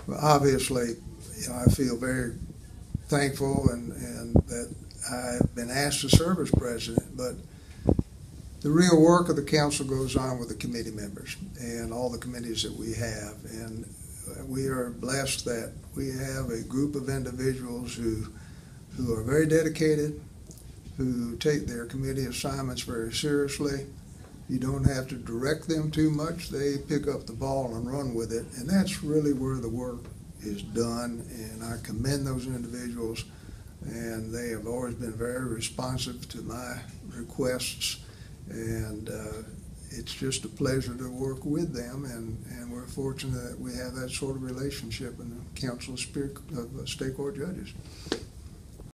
Well, obviously, I feel very thankful and that I've been asked to serve as president, but the real work of the council goes on with the committee members and all the committees that we have. And we are blessed that we have a group of individuals who are very dedicated, who take their committee assignments very seriously. You don't have to direct them too much. They pick up the ball and run with it. And that's really where the work is done. And I commend those individuals. And they have always been very responsive to my requests. And it's just a pleasure to work with them. And we're fortunate that we have that sort of relationship in the Council of State Court Judges.